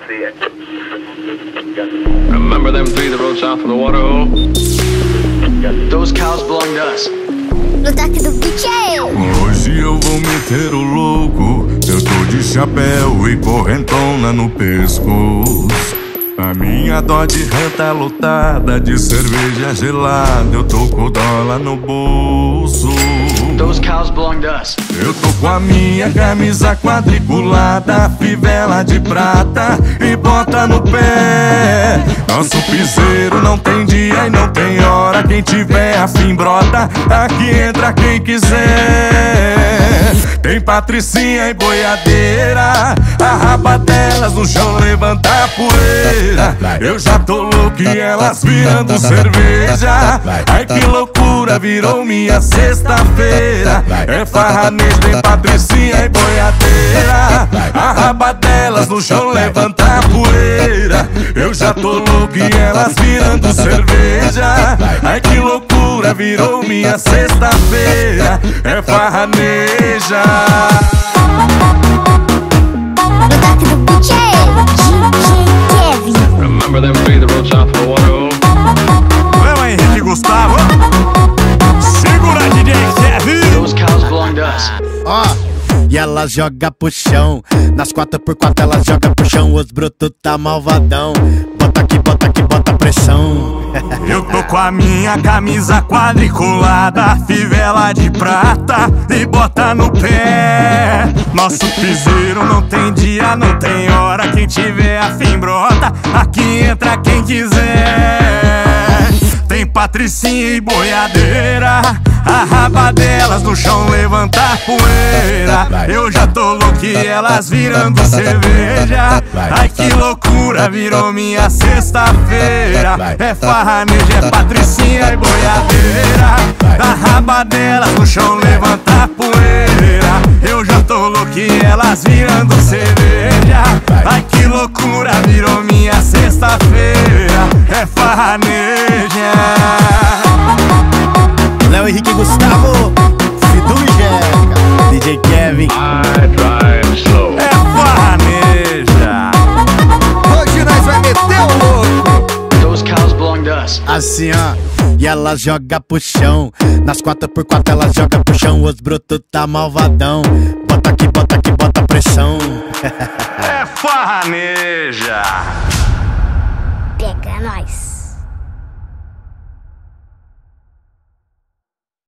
Remember them three that rode south from the water hole? Those cows belong to us. No toque do DJ. Hoje eu vou meter o louco. Eu tô de chapéu e correntona no pescoço. A minha Dodge Ram tá lotada de cerveja gelada. Eu tô com dólar no bolso. Those cows belong to us. Eu tô com a minha camisa quadriculada, fivela de prata e bota no pé. Nosso piseiro não tem dia e não tem hora. Quem tiver afim brota, aqui entra quem quiser. Tem patricinha e boiadeira, a raba delas no chão levanta a poeira. Eu já tô louco e elas virando cerveja. Ai que loucura, virou minha sexta-feira. É farranejo, tem patricinha e boiadeira, a raba delas no chão levanta a poeira. Eu já tô louco e elas virando cerveja. Ai que loucura, virou minha sexta-feira. É farraneja. No toque do DJ. Kevin. Remember them three that rode south from the water hole? Léo Henrique Gustavo. Segura, DJ Kevin. Those cows belong to us. Ó, e ela joga pro chão. Nas 4x4 ela joga pro chão. Os brutos tá malvadão. Bota aqui, bota pressão. Eu tô com a minha camisa quadriculada, fivela de prata e bota no pé. Nosso piseiro não tem dia, não tem hora. Quem tiver afim brota, aqui entra quem quiser. Tem patricinha e boiadeira, a raba delas no chão levanta a poeira. Eu já tô louco e elas virando cerveja. Ai que loucura, virou minha sexta-feira. É farranejo, é patricinha e boiadeira, a raba delas no chão levanta a poeira. Eu já tô louco e elas virando cerveja. Ai que loucura, virou minha sexta-feira. É farraneja. Léo Henrique Gustavo, Fidu e Jeca, DJ Kevin. I drive slow. É farraneja. Hoje nós vai meter o louco. Those cows belong to us. Assim ó, e ela joga pro chão. Nas 4x4 ela joga pro chão. Os brutos tá malvadão. Bota aqui, bota pressão. É farraneja. Pega nós.